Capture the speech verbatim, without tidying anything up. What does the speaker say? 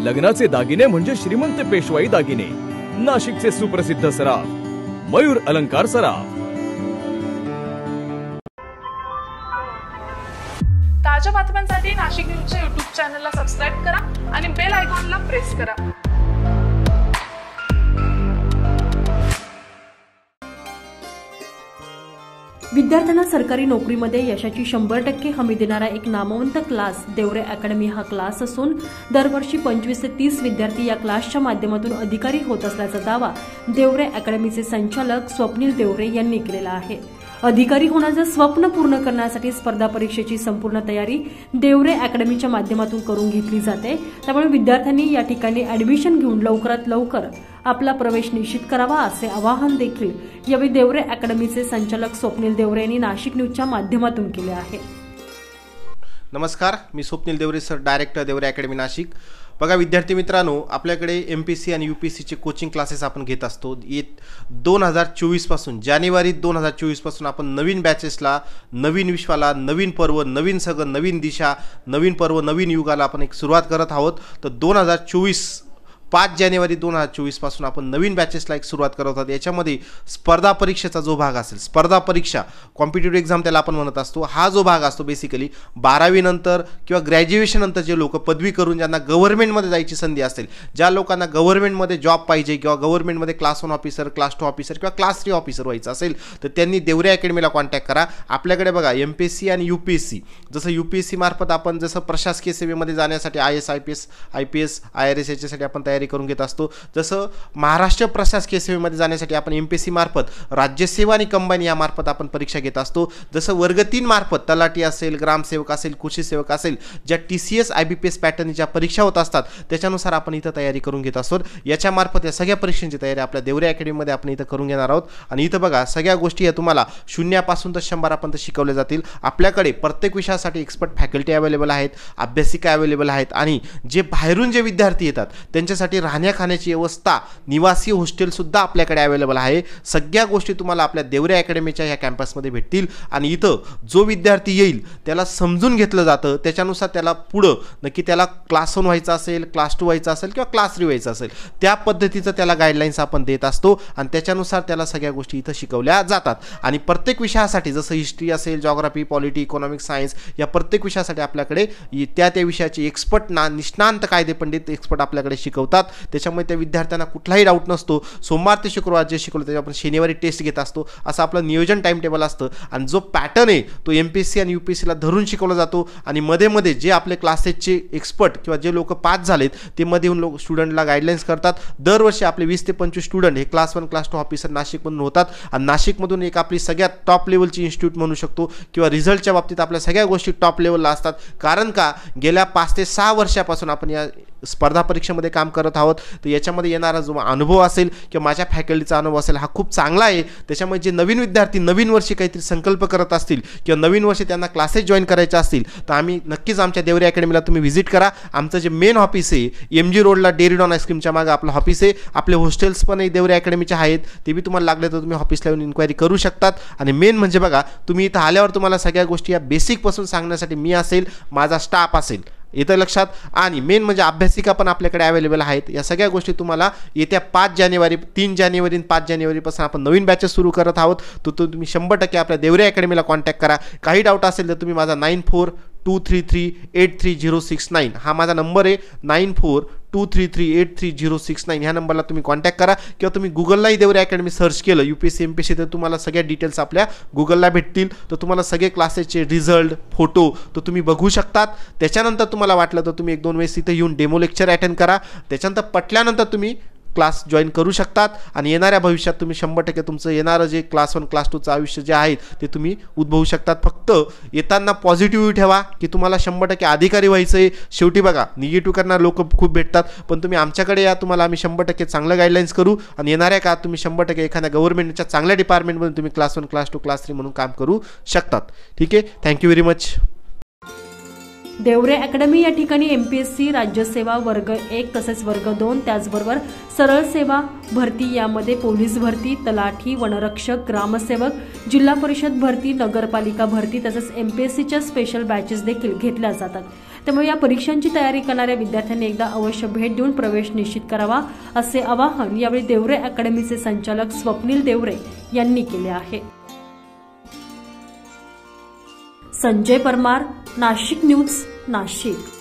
लग्नाचे दागिने म्हणजे श्रीमंत पेशवाई दागिने, नाशिकचे सुप्रसिद्ध सराफ मयूर अलंकार सराफ। ताज्या बातम्यांसाठी नाशिक न्यूजच्या यूट्यूब चॅनलला सबस्क्राइब करा आणि बेल आयकॉनला प्रेस करा। विद्यार्थ्यांना सरकारी नोकरीमध्ये यशाची शंभर टक्के हमी देणारा एक नामवंत क्लास देवरे अकॅडमी हा क्लास असून दरवर्षी पंचवीस ते तीस विद्यार्थी या क्लासच्या माध्यमातून अधिकारी होत असल्याचा दावा देवरे अकॅडमीचे संचालक स्वप्नील देवरे यांनी केलेला आहे। अधिकारी होण्याचं स्वप्न पूर्ण करण्यासाठी स्पर्धा परीक्षेची संपूर्ण तयारी देवरे अकॅडमीच्या माध्यमातून करून घेतली जाते। त्यामुळे विद्यार्थ्यांनी या ठिकाणी ऍडमिशन घेऊन लवकरात लवकर आपला प्रवेश निश्चित करावा असे आवाहन देखील यावेळी देवरे अकॅडमीचे संचालक स्वप्नील देवरे यांनी नाशिक न्यूजच्या माध्यमातून केले आहे। नमस्कार, मी Swapnil Deore sir, director Deore academy Nashik. बघा विद्यार्थी मित्रांनो, आपल्याकडे एम पी सी आणि यू पी सीचे कोचिंग क्लासेस आपण घेत असतो। येत दोन हजार चोवीस पासून जानेवारी दोन हजार चोवीस पासून आपण नवीन बॅचेसला, नवीन विश्वाला, नवीन पर्व, नवीन सगळं, नवीन दिशा, नवीन पर्व, नवीन युगाला आपण एक सुरुवात करत आहोत। तर दोन हजार चोवीस पाच जानेवारी दोन हजार चोवीस पासून आपण नवीन बॅचेसला एक सुरुवात करत आहोत। याच्यामध्ये स्पर्धा परीक्षेचा जो भाग असेल, स्पर्धा परीक्षा कॉम्पिटिटिव्ह एक्झाम त्याला आपण म्हणत असतो, हा जो भाग असतो बेसिकली बारावी नंतर किंवा ग्रॅज्युएशन नंतर जे लोक पदवी करून ज्यांना गव्हर्नमेंटमध्ये जायची संधी असेल, ज्या लोकांना गव्हर्नमेंटमध्ये जॉब पाहिजे किंवा गव्हर्नमेंटमध्ये class one officer, class two officer किंवा क्लास थ्री ऑफिसर व्हायचं असेल तर त्यांनी देवरे अकॅडमीला कॉन्टॅक्ट करा। आपल्याकडे बघा एम पी एस सी आणि यू पी एस सी, जसं यू पी एस सी मार्फत आपण जसं प्रशासकीय सेवेमध्ये जाण्यासाठी I S I P S I P S I R S याच्यासाठी आपण तयारी करून घेत असतो, जसं महाराष्ट्र प्रशासकीय सेवेमध्ये जाण्यासाठी आपण एम पी एस सी मार्फत राज्यसेवा आणि कंबाईन या मार्फत आपण परीक्षा घेत असतो, जसं वर्ग तीन मार्फत तलाठी असेल, ग्रामसेवक असेल, कृषी सेवक असेल, ज्या T C S I B P S pattern ज्या परीक्षा होत असतात त्याच्यानुसार आपण इथं तयारी करून घेत असतो। याच्या मार्फत या सगळ्या परीक्षांची तयारी आपल्या देवरे अकॅडमीमध्ये आपण इथं करून घेणार आहोत। आणि इथं बघा सगळ्या गोष्टी या तुम्हाला शून्यापासून तर शंभरापर्यंत शिकवल्या जातील। आपल्याकडे प्रत्येक विषयासाठी एक्सपर्ट फॅकल्टी अवेलेबल आहेत, अभ्यासिका अवेलेबल आहेत आणि जे बाहेरून जे विद्यार्थी येतात त्यांच्यासाठी राहण्या खाण्याची व्यवस्था, निवासी हॉस्टेल सुद्धा आपल्याकडे अवेलेबल आहे। सगळ्या गोष्टी तुम्हाला आपल्या देवरे अकॅडमीच्या या कॅम्पसमध्ये भेटतील। आणि इथं जो विद्यार्थी येईल त्याला समजून घेतलं जातं, त्याच्यानुसार त्याला पुढं नक्की त्याला क्लास वन व्हायचं असेल, क्लास टू व्हायचं असेल किंवा क्लास थ्री व्हायचं असेल, त्या पद्धतीचं त्याला गाईडलाईन्स आपण देत असतो आणि त्याच्यानुसार त्याला सगळ्या गोष्टी इथं शिकवल्या जातात। आणि प्रत्येक विषयासाठी जसं हिस्ट्री असेल, जॉग्राफी, पॉलिटी, इकॉनॉमिक्स, सायन्स या प्रत्येक विषयासाठी आपल्याकडे त्या त्या विषयाचे एक्सपर्ट ना निष्णांत कायदेपंडित एक्सपर्ट आपल्याकडे शिकवतात। त्याच्यामुळे त्या विद्यार्थ्यांना कुठलाही डाऊट नसतो। सोमवार ते शुक्रवार जे शिकवलं त्याच्या आपण शनिवारी टेस्ट घेत असतो, असं आपलं नियोजन टाइम टेबल असतं। आणि जो पॅटर्न आहे तो एम पी एस सी आणि यू पी एस सीला धरून शिकवला जातो। आणि मध्ये मध्ये जे आपले क्लासेसचे एक्सपर्ट किंवा जे लोक पास झालेत ते मध्ये येऊन लोक स्टुडंटला गाईडलाईन्स करतात। दरवर्षी आपले वीस ते पंचवीस स्टुडंट हे class one class two officer नाशिकमधून होतात आणि नाशिकमधून एक आपली सगळ्यात टॉप लेवलची इन्स्टिट्यूट म्हणू शकतो किंवा रिझल्टच्या बाबतीत आपल्या सगळ्या गोष्टी टॉप लेवलला असतात। कारण का गेल्या पाच ते सहा वर्षापासून आपण या स्पर्धा परीक्षेमध्ये काम करत आहोत। तर याच्यामध्ये येणारा जो अनुभव असेल किंवा माझ्या फॅकल्टीचा अनुभव असेल हा खूप चांगला आहे। त्याच्यामुळे जे नवीन विद्यार्थी नवीन वर्षी काहीतरी संकल्प करत असतील किंवा नवीन वर्षी त्यांना क्लासेस जॉईन करायचे असतील तर आम्ही नक्कीच आमच्या देवरे अकॅडमीला तुम्ही व्हिजिट करा। आमचं जे मेन ऑफिस आहे एम जी रोडला डेअरी डॉन आईस्क्रीमच्या मागे आपलं ऑफिस आहे। आपले हॉस्टेल्स पण देवरे अकॅडमीचे आहेत, ते बी तुम्हाला लागले तर तुम्ही ऑफिसला येऊन इन्क्वायरी करू शकतात। आणि मेन म्हणजे बघा तुम्ही इथं आल्यावर तुम्हाला सगळ्या गोष्टी या बेसिकपासून सांगण्यासाठी मी असेल, माझा स्टाफ असेल, येतं लक्षात। आणि मेन म्हणजे अभ्यासिका पण आपल्याकडे अवेलेबल आहेत। या सगळ्या गोष्टी तुम्हाला येत्या पाच जानेवारी तीन जानेवारी पाच जानेवारीपासून आपण नवीन बॅचेस सुरू करत आहोत। तर तो तुम्ही शंभर टक्के आपल्या देवरे अकॅडमीला कॉन्टॅक्ट करा। काही डाऊट असेल तर तुम्ही माझा nine four two three three eight three zero six nine हा माझा नंबर आहे, nine four two three three eight three zero six nine ह्या नंबरला तुम्ही कॉन्टॅक्ट करा। किंवा तुम्ही गुगललाही देवरे अकॅडमी सर्च केलं U P S C M P S C तर तुम्हाला सगळ्या डिटेल्स आपल्या गुगलला भेटतील। तर तुम्हाला सगळे क्लासेसचे रिझल्ट, फोटो तर तुम्ही बघू शकतात। त्याच्यानंतर तुम्हाला वाटलं तर तुम्ही एक दोन वेळेस इथं येऊन डेमो लेक्चर अटेंड करा। त्याच्यानंतर पटल्यानंतर तुम्ही क्लास जॉईन करू शकतात आणि येणाऱ्या भविष्यात तुम्ही शंभर टक्के तुमचं येणारं जे क्लास वन क्लास टूचं आयुष्य जे आहे ते तुम्ही उद्भवू शकतात। फक्त येताना पॉझिटिव्ह ठेवा की तुम्हाला शंभर टक्के अधिकारी व्हायचं आहे। शेवटी बघा निगेटिव्ह करणारे लोक खूप भेटतात, पण तुम्ही आमच्याकडे या, तुम्हाला आम्ही शंभर टक्के चांगलं गाईडलाईन्स करू आणि येणाऱ्या काळात तुम्ही शंभर टक्के एखाद्या गव्हर्नमेंटच्या चांगल्या डिपार्टमेंटमध्ये तुम्ही class one class two class three म्हणून काम करू शकतात। ठीक आहे, thank you very much. Deore academy या ठिकाणी एम पी एस सी, राज्यसेवा वर्ग एक तसेच वर्ग दोन, त्याचबरोबर सरळ सेवा भरती, यामध्ये पोलीस भरती, तलाठी, वनरक्षक, ग्रामसेवक, जिल्हा परिषद भरती, नगरपालिका भरती तसेच एम पी एस सीच्या स्पेशल बॅचेस देखील घेतल्या जातात। त्यामुळे या परीक्षांची तयारी करणाऱ्या विद्यार्थ्यांनी एकदा अवश्य भेट देऊन प्रवेश निश्चित करावा, असे आवाहन यावेळी देवरे अकॅडमीचे संचालक स्वप्नील देवरे यांनी केले आहे. संजय परमार, नाशिक न्यूज, नाशिक.